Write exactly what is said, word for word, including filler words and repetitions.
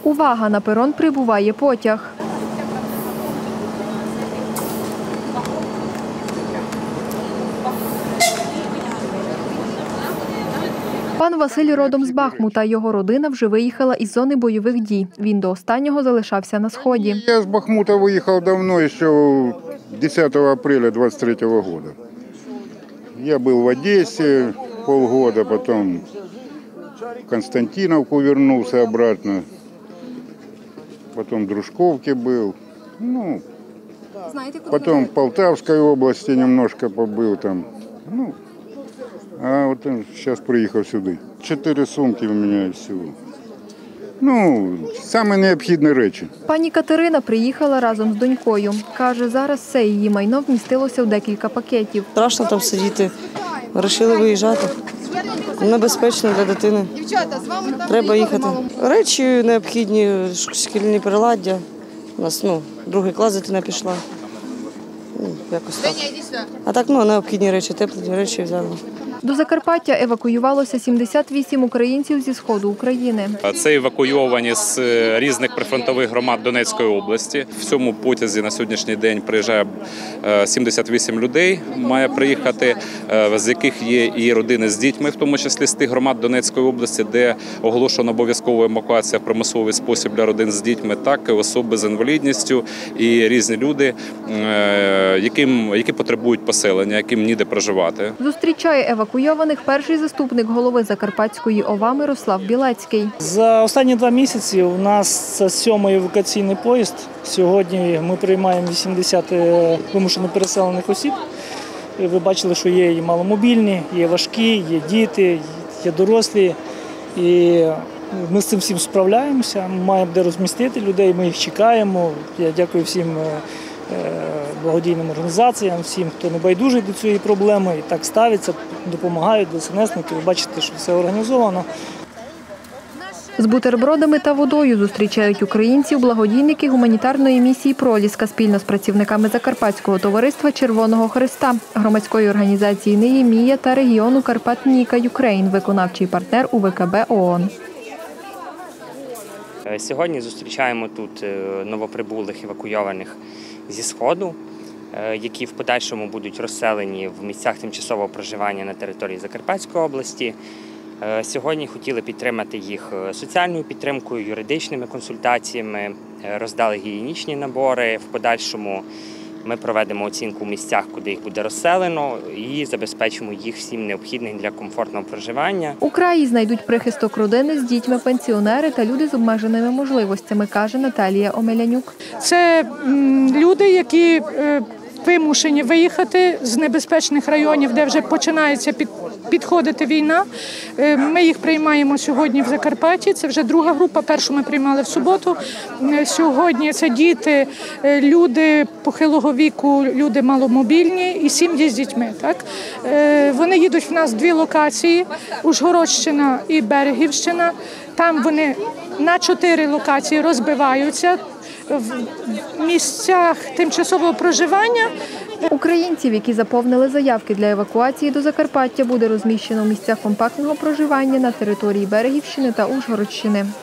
Увага! На перон прибуває потяг. Пан Василь родом з Бахмута. Його родина вже виїхала із зони бойових дій. Він до останнього залишався на Сході. Я з Бахмута виїхав давно, ще десятого апреля двадцать третьего года. Я був в Одесі полгода, потім в Константиновку вернувся обратно, потім в Дружковці був. Ну, потом в Полтавской области немножко побыл там. Ну, а вот сейчас приехал сюда. Четыре сумки у меня и всего. Ну, саме необхідні речі. Пані Катерина приїхала разом з донькою. Каже, зараз все її майно вмістилося в декілька пакетів. Страшно там сидіти. Вирішили виїжджати. Небезпечно для дитини. Треба їхати. Речі необхідні, шкільні приладдя. У нас, ну, другий клас дитина пішла. Ну, якось так. А так, ну, необхідні речі, теплі речі взяли. До Закарпаття евакуювалося сімдесят вісім українців зі сходу України. Це евакуйовані з різних прифронтових громад Донецької області. В цьому потязі на сьогоднішній день приїжджає сімдесят вісім людей, має приїхати, з яких є і родини з дітьми, в тому числі з тих громад Донецької області, де оголошена обов'язкова евакуація в примусовий спосіб для родин з дітьми, так і особи з інвалідністю і різні люди, яким, які потребують поселення, яким ніде проживати. Зустрічає евакуйованих евакуйованих перший заступник голови Закарпатської ОВА Мирослав Білецький. За останні два місяці у нас це сьомий евакуаційний поїзд. Сьогодні ми приймаємо вісімдесят вимушено переселених осіб. Ви бачили, що є і маломобільні, є важкі, є діти, є дорослі. І ми з цим всім справляємося, ми маємо де розмістити людей, ми їх чекаємо. Я дякую всім благодійним організаціям, всім, хто не байдужий до цієї проблеми і так ставиться, допомагають, ДСНСники. Ви бачите, що все організовано. З бутербродами та водою зустрічають українців благодійники гуманітарної місії «Проліска» спільно з працівниками Закарпатського товариства Червоного Хреста, громадської організації «Неємія» та регіону Карпат-Ніка Юкрейн, виконавчий партнер У В К Б ООН. Сьогодні зустрічаємо тут новоприбулих евакуйованих зі Сходу, які в подальшому будуть розселені в місцях тимчасового проживання на території Закарпатської області. Сьогодні хотіли підтримати їх соціальною підтримкою, юридичними консультаціями, роздали гігієнічні набори. В подальшому ми проведемо оцінку в місцях, куди їх буде розселено, і забезпечимо їх всім необхідним для комфортного проживання. У краї знайдуть прихисток родини з дітьми, пенсіонери та люди з обмеженими можливостями, каже Наталія Омелянюк. Це люди, які вимушені виїхати з небезпечних районів, де вже починається під, підходити війна. Ми їх приймаємо сьогодні в Закарпатті. Це вже друга група, першу ми приймали в суботу. Сьогодні це діти, люди похилого віку, люди маломобільні і сім'ї з дітьми. Так? Вони їдуть в нас в дві локації – Ужгородщина і Берегівщина. Там вони на чотири локації розбиваються. В місцях тимчасового проживання. Українців, які заповнили заявки для евакуації до Закарпаття, буде розміщено в місцях компактного проживання на території Берегівщини та Ужгородщини.